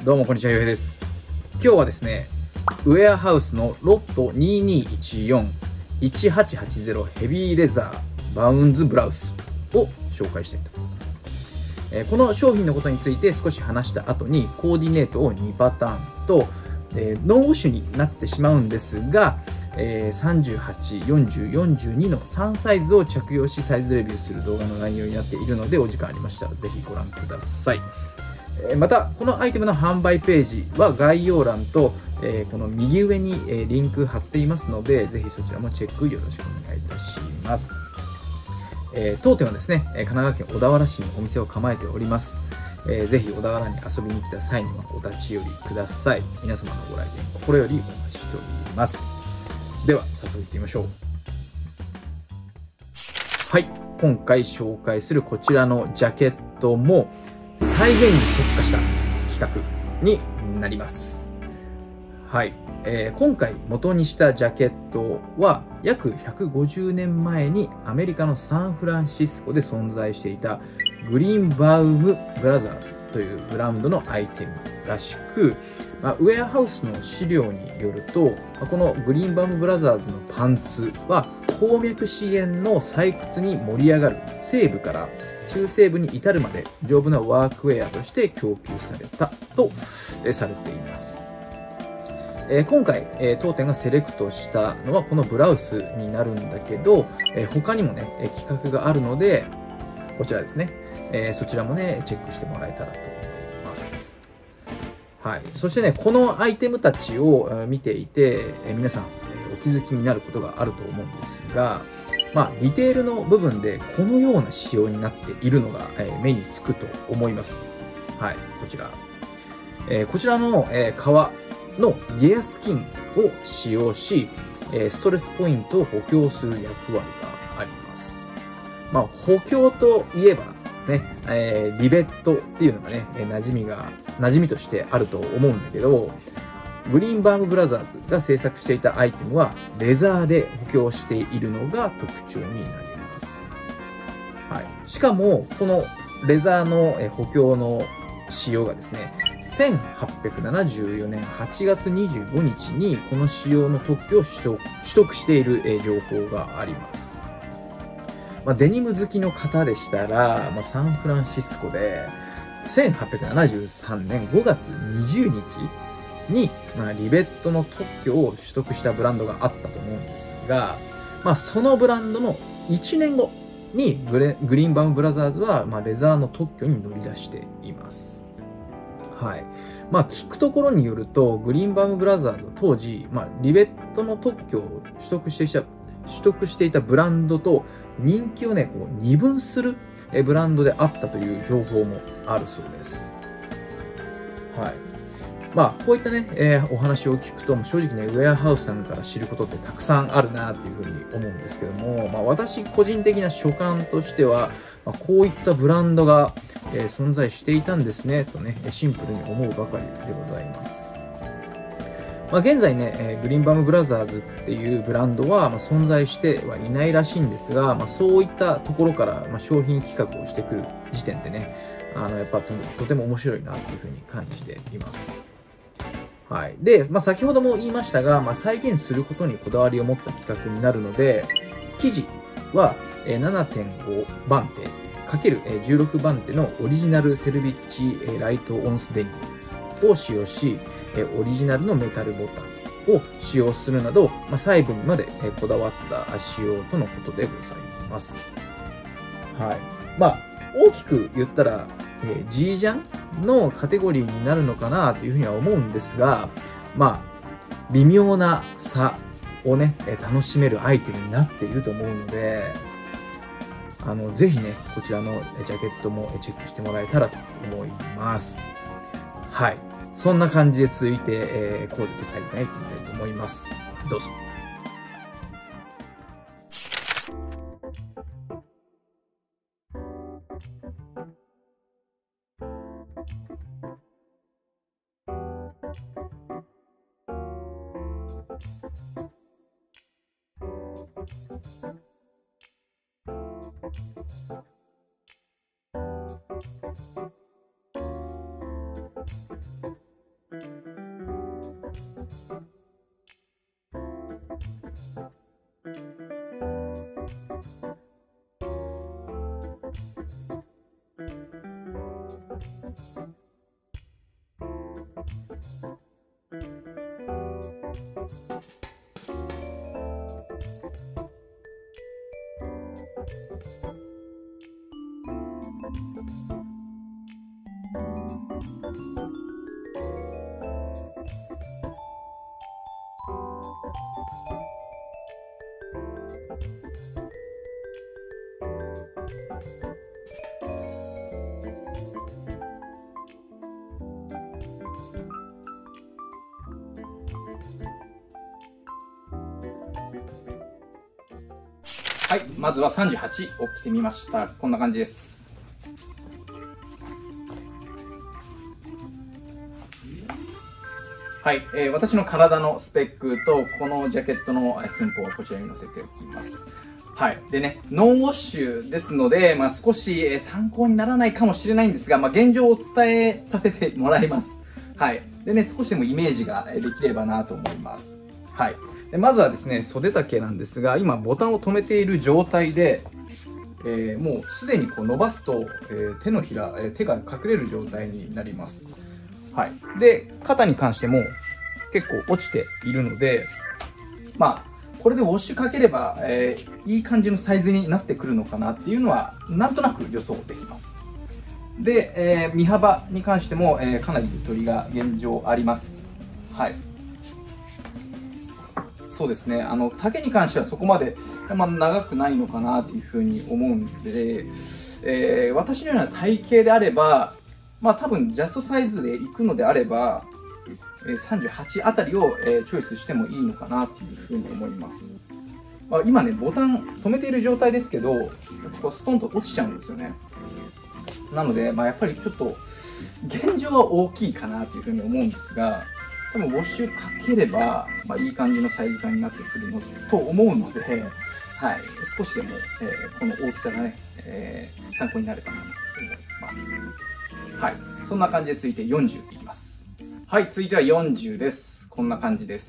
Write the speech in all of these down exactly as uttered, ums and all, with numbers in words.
どうもこんにちは、ゆうへいです。今日はですね、ウェアハウスのロットににいちよん いちはちはちゼロヘビーレザーバウンズブラウスを紹介したいと思います。えー、この商品のことについて少し話した後にコーディネートをにパターンと、えー、ノーウォッシュになってしまうんですが、えー、さんじゅうはち、よんじゅう、よんじゅうにのさんサイズを着用しサイズレビューする動画の内容になっているので、お時間ありましたらぜひご覧ください。またこのアイテムの販売ページは概要欄と、えー、この右上に、えー、リンク貼っていますので、ぜひそちらもチェックよろしくお願いいたします。えー、当店はですね、神奈川県小田原市にお店を構えております。えー、ぜひ小田原に遊びに来た際にはお立ち寄りください。皆様のご来店心よりお待ちしております。では早速行ってみましょう。はい、今回紹介するこちらのジャケットも再現に特化した企画になります。はい、えー、今回元にしたジャケットは約ひゃくごじゅうねんまえにアメリカのサンフランシスコで存在していたグリーンバウムブラザーズというブランドのアイテムらしく、まあ、ウェアハウスの資料によると、このグリーンバウムブラザーズのパンツは鉱脈資源の採掘に盛り上がる西部から中西部に至るまで丈夫なワークウェアとして供給されたとされています。今回当店がセレクトしたのはこのブラウスになるんだけど、他にもね企画があるのでこちらですね、そちらもねチェックしてもらえたらと思います。はい、そしてねこのアイテムたちを見ていて皆さんお気づきになることがあると思うんですが、まあ、ディテールの部分でこのような仕様になっているのが、えー、目につくと思います。はい、こちら。えー、こちらの、えー、革のゲアスキンを使用し、えー、ストレスポイントを補強する役割があります。まあ、補強といえば、ね、えー、リベットっていうのがね、馴染みが、馴染みとしてあると思うんだけど、グリーンバームブラザーズが制作していたアイテムはレザーで補強しているのが特徴になります。はい、しかもこのレザーの補強の仕様がですね、せんはっぴゃくななじゅうよねんはちがつにじゅうごにちにこの仕様の特許を取得、取得している情報があります。まあ、デニム好きの方でしたら、まあ、サンフランシスコでせんはっぴゃくななじゅうさんねんごがつにじゅうにちに、まあ、リベットの特許を取得したブランドがあったと思うんですが、まあ、そのブランドのいちねんごにグレグリーンバウムブラザーズは、まあ、レザーの特許に乗り出しています。はい。まあ、聞くところによると、グリーンバウムブラザーズは当時、まあ、リベットの特許を取得していた、取得していたブランドと人気をね、こう二分するブランドであったという情報もあるそうです。はい。まあ、こういったね、えー、お話を聞くと、正直ね、ウェアハウスさんから知ることってたくさんあるなっていうふうに思うんですけども、まあ、私個人的な所感としては、まあ、こういったブランドが、えー、存在していたんですね、とね、シンプルに思うばかりでございます。まあ、現在ね、えー、グリーンバームブラザーズっていうブランドは、まあ、存在してはいないらしいんですが、まあ、そういったところから、まあ、商品企画をしてくる時点でね、あのやっぱ と, とても面白いなっていうふうに感じています。はい。で、まあ、先ほども言いましたが、まあ、再現することにこだわりを持った企画になるので、生地は ななてんご 番手 ×じゅうろく 番手のオリジナルセルビッチライトオンスデニムを使用し、オリジナルのメタルボタンを使用するなど、まあ、細部にまでこだわった仕様とのことでございます。はい。まあ、大きく言ったら、えー、G ジャンのカテゴリーになるのかなというふうには思うんですが、まあ、微妙な差をね、楽しめるアイテムになっていると思うので、あの、ぜひね、こちらのジャケットもチェックしてもらえたらと思います。はい。そんな感じで続いて、えー、コーデとサイズね、いってみたいと思います。どうぞ。 はい、まずはさんじゅうはちを着てみました。こんな感じです。はい、えー、私の体のスペックとこのジャケットの寸法をこちらに載せておきます。はい。でね、ノンウォッシュですので、まあ、少し参考にならないかもしれないんですが、まあ、現状をお伝えさせてもらいます。はい。でね、少しでもイメージができればなと思います。はい。でまずはですね、袖丈なんですが、今ボタンを止めている状態で、えー、もうすでにこう伸ばすと、えー、手のひら、えー、手が隠れる状態になります。はい。で、肩に関しても結構落ちているので、まあ、これでウォッシュかければ、えー、いい感じのサイズになってくるのかなっていうのは、なんとなく予想できます。で、えー、身幅に関しても、えー、かなりゆとりが現状あります。はい。そうですね、あの丈に関してはそこまで、まあ、長くないのかなというふうに思うんで、えー、私のような体型であれば、まあ多分ジャストサイズでいくのであれば、さんじゅうはちあたりをチョイスしてもいいのかなというふうに思います。まあ、今ね、ボタン止めている状態ですけど、こうストンと落ちちゃうんですよね。なので、まあ、やっぱりちょっと現状は大きいかなというふうに思うんですが、多分ウォッシュかければ、まあ、いい感じのサイズ感になってくるのと思うので、はい、少しでも、えー、この大きさがね、えー、参考になればなと思います。はい、そんな感じで続いてよんじゅういきます。はい、続いてはよんじゅうです。こんな感じです。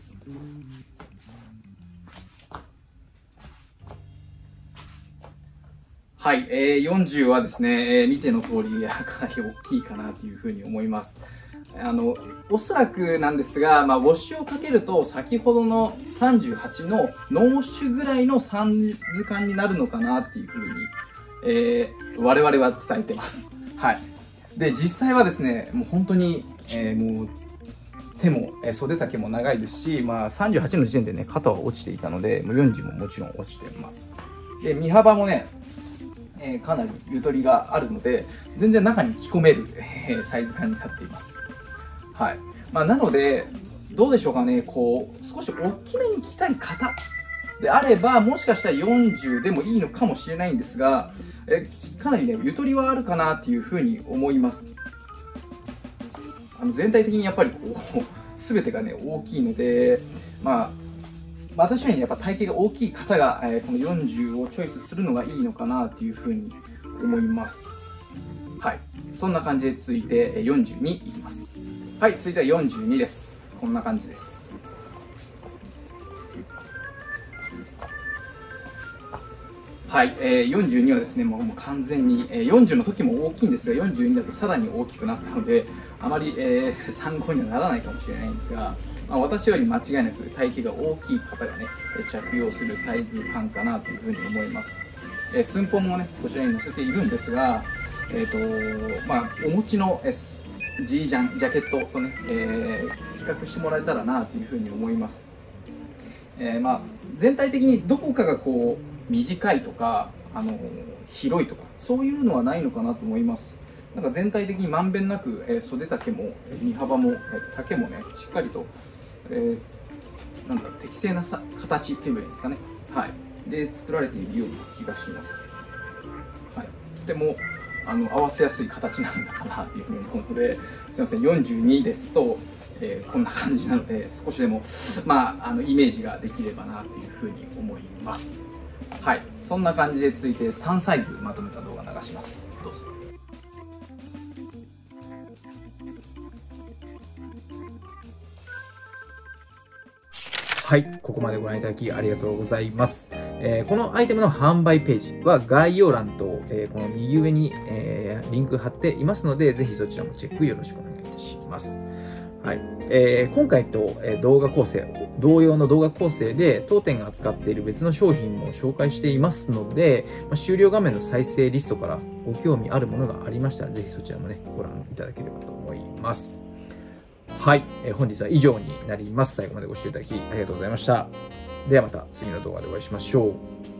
はい、えー、よんじゅうはですね、えー、見ての通りかなり大きいかなというふうに思います。あのおそらくなんですが、まあ、ウォッシュをかけると先ほどのさんじゅうはちのノンウォッシュぐらいのサイズ感になるのかなっていうふうに、えー、我々は伝えてます。はい。で、実際はですね、もう本当に、えー、もう手も、えー、袖丈も長いですし、まあ、さんじゅうはちの時点でね、肩は落ちていたので、もうよんじゅうももちろん落ちています。で、身幅もね、えー、かなりゆとりがあるので、全然中に着込める、えー、サイズ感になっています。はい。まあ、なので、どうでしょうかね、こう、少し大きめに着たい方であれば、もしかしたらよんじゅうでもいいのかもしれないんですが、えかなりね、ゆとりはあるかなっていうふうに思います。あの全体的にやっぱりこう、すべてがね、大きいので、まあ、私よりやっぱ体型が大きい方が、えー、このよんじゅうをチョイスするのがいいのかなっていうふうに思います。はい。そんな感じで続いてよんじゅうにいきます。はい、続いてはよんじゅうにです。こんな感じです。はい、えー、よんじゅうにはですね、もう、もう完全に、えー、よんじゅうの時も大きいんですが、よんじゅうにだとさらに大きくなったので、あまり、えー、参考にはならないかもしれないんですが、まあ、私より間違いなく体型が大きい方がね、着用するサイズ感かなというふうに思います。えー、寸法もね、こちらに載せているんですが、えっ、ー、と、まあ、お持ちの、えージージャン、ジャケットとね、えー、比較してもらえたらなというふうに思います。えー、まあ、全体的にどこかがこう、短いとか、あのー、広いとか、そういうのはないのかなと思います。なんか全体的にまんべんなく、えー、袖丈も、身幅も、えー、丈もね、しっかりと、えー、なんだろう、適正なさ形っていうのがいいですかね。はい。で、作られているような気がします。はい。とても、あの合わせやすい形なんだかなというふうに思うので、すみません、よんじゅうにですと、えー、こんな感じなので、少しでも、まあ、あのイメージができればなというふうに思います。はい、そんな感じで続いてさんサイズまとめた動画流します。どうぞ。はい、ここまでご覧いただきありがとうございます。えー、このアイテムの販売ページは概要欄と、えー、この右上に、えー、リンク貼っていますので、ぜひそちらもチェックよろしくお願いいたします。 はい。えー、今回と、えー、動画構成、同様の動画構成で当店が扱っている別の商品も紹介していますので、まあ、終了画面の再生リストからご興味あるものがありましたら、ぜひそちらもね、ご覧いただければと思います。はい。えー、本日は以上になります。最後までご視聴いただきありがとうございました。ではまた次の動画でお会いしましょう。